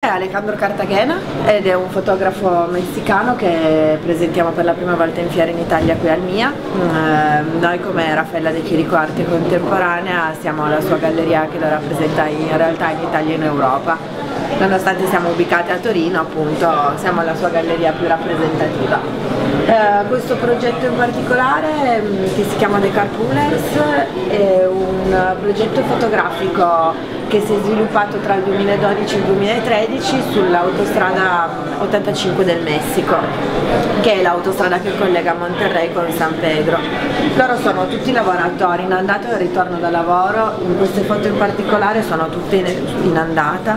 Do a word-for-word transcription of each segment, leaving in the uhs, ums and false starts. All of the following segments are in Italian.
È Alejandro Cartagena ed è un fotografo messicano che presentiamo per la prima volta in fiera in Italia qui al MIA. Eh, noi come Raffaella De Chirico Arte Contemporanea siamo la sua galleria che lo rappresenta in realtà in Italia e in Europa. Nonostante siamo ubicati a Torino, appunto, siamo la sua galleria più rappresentativa. Eh, questo progetto in particolare, che si chiama The Carpoolers, è un progetto fotografico che si è sviluppato tra il duemiladodici e il duemilatredici sull'autostrada ottantacinque del Messico, che è l'autostrada che collega Monterrey con San Pedro. Loro sono tutti lavoratori in andata e in ritorno da lavoro, in queste foto in particolare sono tutte in andata,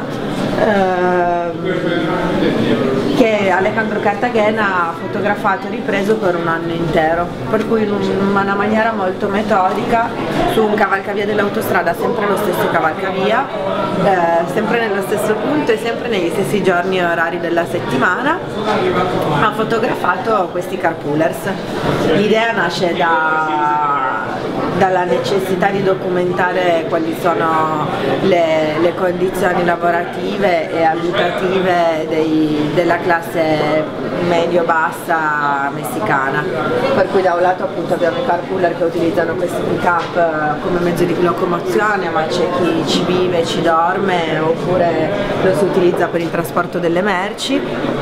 ehm, che Alejandro Cartagena ha fotografato e ripreso per un anno intero, per cui in una maniera molto metodica su un cavalcavia dell'autostrada, sempre lo stesso cavalcavia, eh, sempre nello stesso punto e sempre negli stessi giorni e orari della settimana, ha fotografato questi carpoolers. L'idea nasce da, dalla necessità di documentare quali sono le, le condizioni lavorative e abitative dei, della classe medio-bassa messicana, per cui da un lato appunto abbiamo i carpooler che utilizzano questi pick-up come mezzo di locomozione, ma c'è chi ci vive, ci dorme, oppure lo si utilizza per il trasporto delle merci.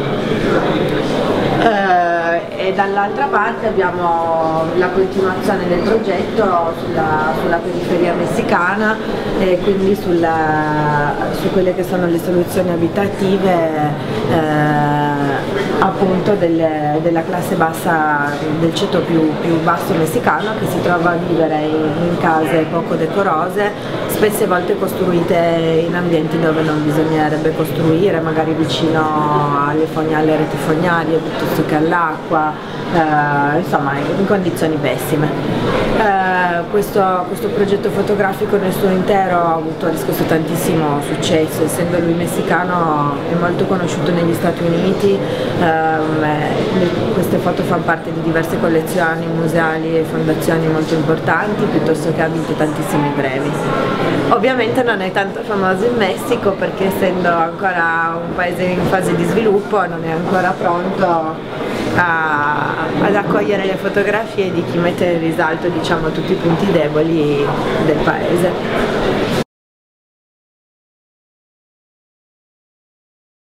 Eh, e dall'altra parte abbiamo la continuazione del progetto sulla, sulla periferia messicana e quindi sulla, su quelle che sono le soluzioni abitative eh, appunto delle, della classe bassa, del ceto più, più basso messicano, che si trova a vivere in, in case poco decorose, spesse volte costruite in ambienti dove non bisognerebbe costruire, magari vicino alle, fogna, alle reti fognarie piuttosto che all'acqua, eh, insomma in condizioni pessime. Eh, questo, questo progetto fotografico nel suo intero ha avuto, ha riscosso tantissimo successo, essendo lui messicano è molto conosciuto negli Stati Uniti. Eh, queste foto fanno parte di diverse collezioni museali e fondazioni molto importanti, piuttosto che ha vinto tantissimi premi. Ovviamente non è tanto famoso in Messico perché, essendo ancora un paese in fase di sviluppo, non è ancora pronto a, ad accogliere le fotografie di chi mette in risalto, diciamo, tutti i punti deboli del paese.